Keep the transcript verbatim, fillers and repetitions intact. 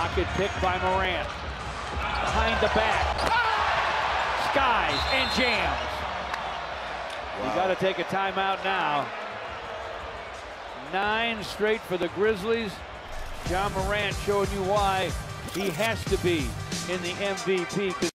Pocket pick by Morant. Behind the back. Skies and jams. Wow. You got to take a timeout now. Nine straight for the Grizzlies. John Morant showing you why he has to be in the M V P.